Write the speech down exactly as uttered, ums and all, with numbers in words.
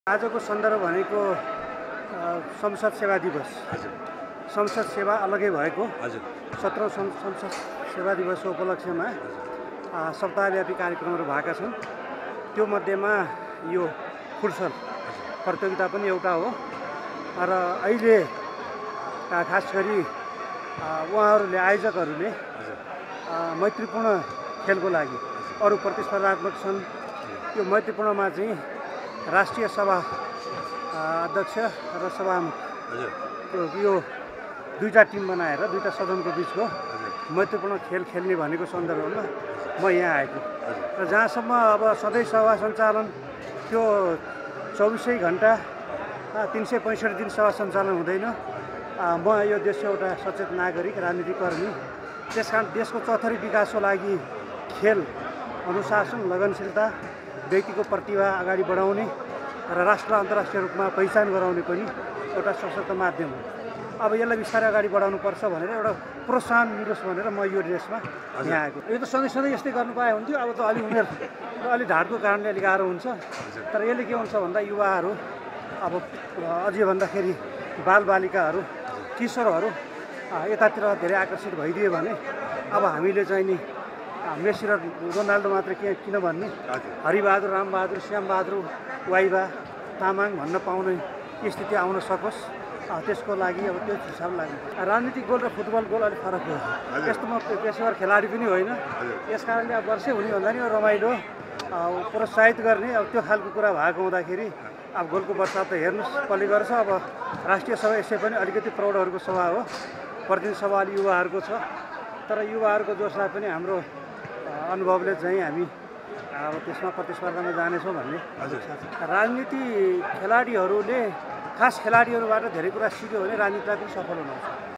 आजको सन्दर्भ भनेको अ, संसद सेवा दिवस। हजुर संसद सेवा अलगै भएको हजुर सत्रौँ सं- संसद सेवा दिवसको उपलक्ष्यमा अ, सप्ताहव्यापी कार्यक्रमहरू भएका छन्। त्यो मध्येमा यो फुटसल प्रतियोगिता पनि एउटा हो र अहिले अ, खास गरी अ, उहाँहरूले आयोजकहरूले हजुर अ, मैत्रीपूर्ण खेलको लागि अरू प्रतिस्पर्धात्मक छन्। यो मैत्रीपूर्णमा चाहिँ राष्ट्रिय सभा अ, अध्यक्ष र सभामुख हजुर को यो दुईवटा टिम बनाएर दुईवटा सदनको बिचको हजुर मैत्रीपूर्ण खेल खेल्ने भनेको सन्दर्भमा म यहाँ आएको हजुर र जहाँसम्म अब सधैँ सभा सञ्चालन त्यो चौबिसै घन्टा तिन सय पैँसठी दिन सभा सञ्चालन हुँदैन। अ, म यो देशको एउटा सचेत नागरिक राजनीतिक कर्मी, त्यस कारण देशको चौथरी विकासको लागि खेल अनुशासन लगनशीलता व्यक्तिको प्रतिभा अगाडि बढाउने र राष्ट्र अन्तर्राष्ट्रिय रूपमा पहिचान गराउने पनि एउटा सशक्त माध्यम हो। अब यसलाई बिस्तारै अगाडि बढाउनुपर्छ भनेर एउटा प्रोत्साहन मिलोस् भनेर म यो देशमा यहाँ आएको। यो त सधैँ सधैँ यस्तै गर्नु पाए हुन्थ्यो। अब त अलि उमेर र अलि ढाडको कारणले अलिक गाह्रो हुन्छ। तर यसले के हुन्छ भन्दा युवाहरू अब अझै भन्दाखेरि बालबालिकाहरू किशोरहरू अ, यतातिर धेरै आकर्षित भइदियो भने अब हामीले चाहिँ नि अ, मेसी र रोनाल्डो मात्र के किन भन्ने हजुर हरिबहादुर रामबहादुर श्यामबहादुर वाइबा तामाङ भन्न पाउने स्थिति आउन सकोस्। अ, त्यसको लागि अब त्यो हिसाब लाग्नु राजनीतिक गोल र फुटबल गोल अलिक फरक हो। हजुर। यस्तो म पेसेवर खेलाडी पनि होइन। हजुर यस कारणले अब वर्षै हुने भन्दा नि यो रमाइलो अ, प्रोत्साहित गर्ने अब त्यो खालको कुरा भएको हुँदाखेरि अब गोलको वर्षा त हेर्नुहोस् कसले गर्छ। अब राष्ट्रिय सभा यसै पनि अलिकति प्रौढहरूको सभा हो, प्रतिनिधि सभा अलि युवाहरूको छ। तर युवाहरूको जोसलाई पनि हाम्रो अ, अनुभवले चाहिँ हामी अब त्यसमा प्रतिस्पर्धामा जानेछौँ भन्ने हजुर राजनीति खेलाडीहरूले खास खेलाडीहरूबाट धेरै कुरा सिक्यो भने राजनीतिलाई पनि सफल हुनुहुन्छ।